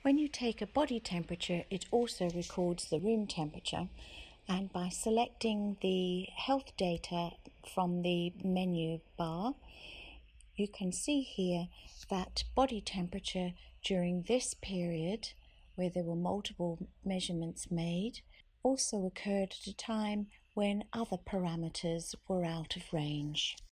When you take a body temperature, it also records the room temperature, and by selecting the health data from the menu bar, you can see here that body temperature during this period, where there were multiple measurements made, also occurred at a time when other parameters were out of range.